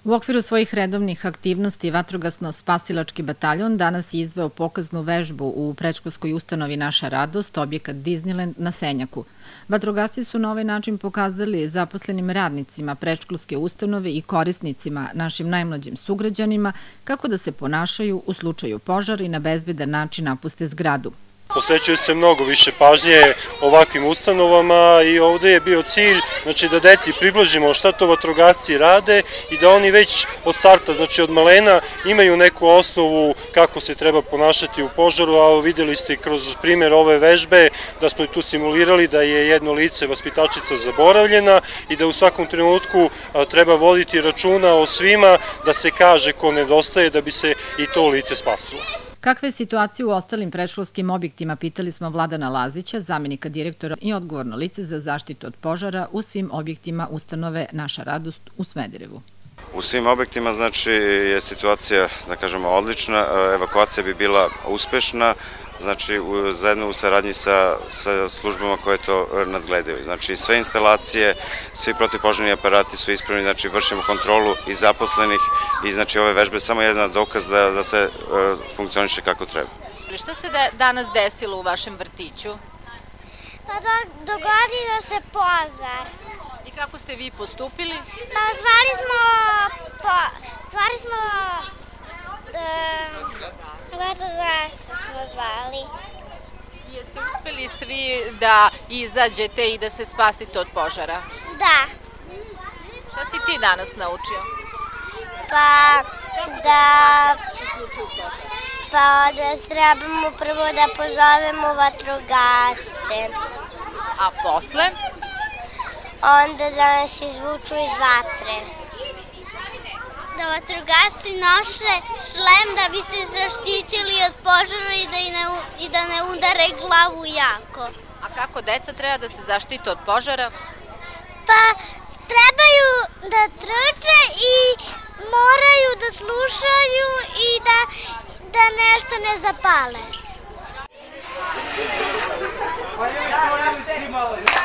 U okviru svojih redovnih aktivnosti Vatrogasno-spasilački bataljon danas je izveo pokaznu vežbu u predškolskoj ustanovi Naša radost, objekat Disneyland na Senjaku. Vatrogasci su na ovaj način pokazali zaposlenim radnicima predškolske ustanove i korisnicima, našim najmlađim sugrađanima, kako da se ponašaju u slučaju požara i na bezbedan način napuste zgradu. Posvećuje se mnogo više pažnje ovakvim ustanovama i ovde je bio cilj da deci približimo šta to vatrogasci rade i da oni već od starta, od malena, imaju neku osnovu kako se treba ponašati u požaru, a videli ste kroz primjer ove vežbe da smo i tu simulirali da je jedno lice, vaspitačica, zaboravljena i da u svakom trenutku treba voditi računa o svima, da se kaže ko nedostaje da bi se i to lice spasilo. Kakva je situacija u ostalim predškolskim objektima, pitali smo Vladana Lazića, zamenika direktora i odgovorno lice za zaštitu od požara u svim objektima ustanove Naša radost u Smederevu. U svim objektima je situacija, da kažemo, odlična, evakuacija bi bila uspešna, zajedno u saradnji sa službama koje to nadgledaju. Sve instalacije, svi protivpožarni aparati su ispravni, vršimo kontrolu i zaposlenih i ove vežbe samo jedan dokaz da se funkcioniše kako treba. Šta se danas desilo u vašem vrtiću? Pa dogodio se požar. I kako ste vi postupili? Pa zvali smo vatrogasce smo zvali. Jeste uspeli svi da izađete i da se spasite od požara? Da. Šta si ti danas naučio? Pa da trebamo prvo da pozovemo vatrogasce. A posle? Onda da nas izvuču iz vatre. Da vatrogasci noše šlem da bi se zaštitili od požara i da ne udare glavu jako. A kako deca treba da se zaštite od požara? Pa trebaju da trče i moraju da slušaju i da nešto ne zapale.